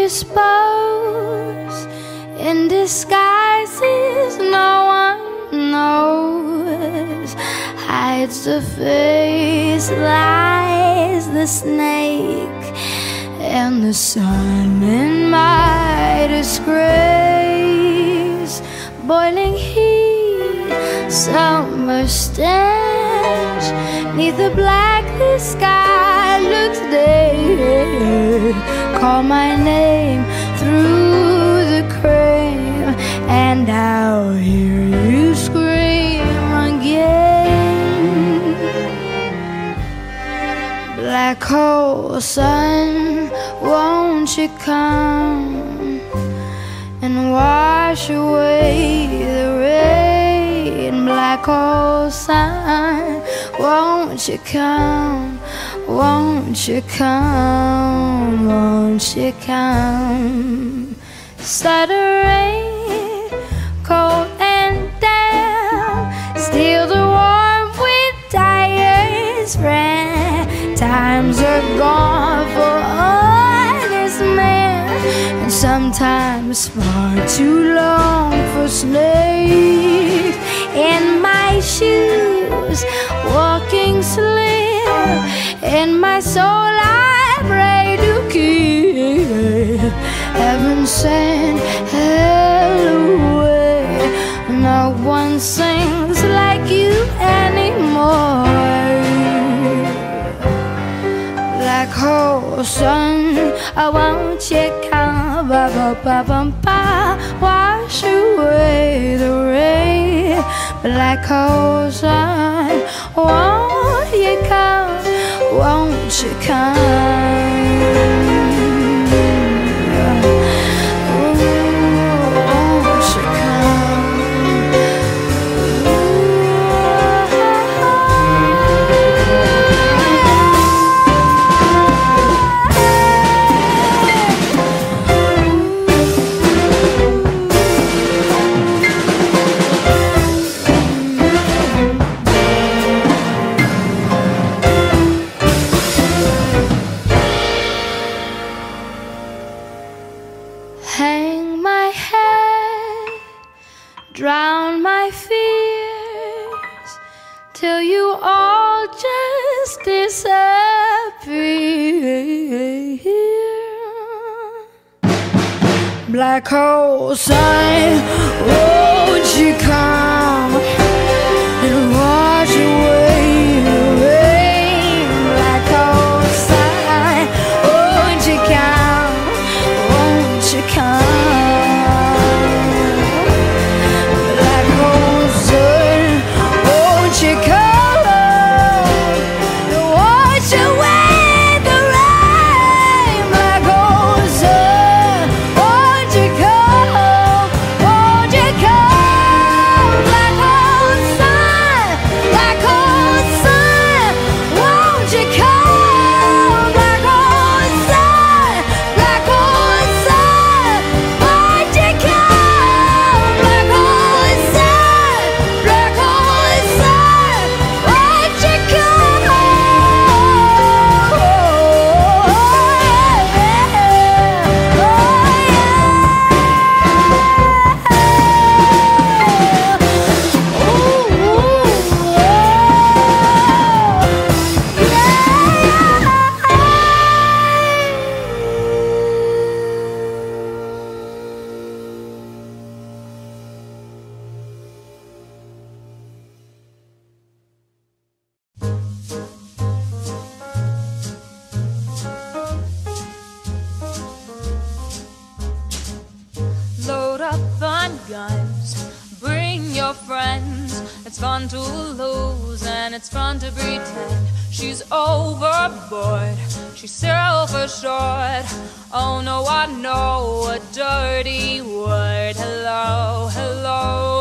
dispose in disguises no one knows. Hides the face, lies the snake, and the sun in my disgrace. Boiling heat, summer stench, neath the black the sky looks dead. Call my name through the crane, and I'll hear you scream again. Black hole sun, won't you come and wash away the rain? Black hole sun, won't you come? Won't you come? Won't you come? Start a rain, cold and damp, steal the warmth with tired friend. Times are gone for honest man, and sometimes far too long for snakes. In my shoes, walking slim, in my soul I pray to keep. Heaven sent hell away. No one sings like you anymore. Black hole sun, I won't you come, ba ba ba ba ba, wash away the rain. Black hole sun, won't you come? Won't you come? Hang my head, drown my fears, till you all just disappear. Black hole sun, won't you come and wash away the rain? Black hole sun, won't you come? Won't you come? Black hole sun, won't you come and wash away the rain? Black hole sun, won't you come? Won't you come? Black hole sun, black hole sun, won't you come? Black hole sun, black hole sun, won't you come? Black hole sun, black hole sun, won't you come? Load up on guns, bring your friends. It's fun to lose and it's fun to pretend. She's overboard, she's self-assured. Oh no, I know a dirty word. Hello, hello.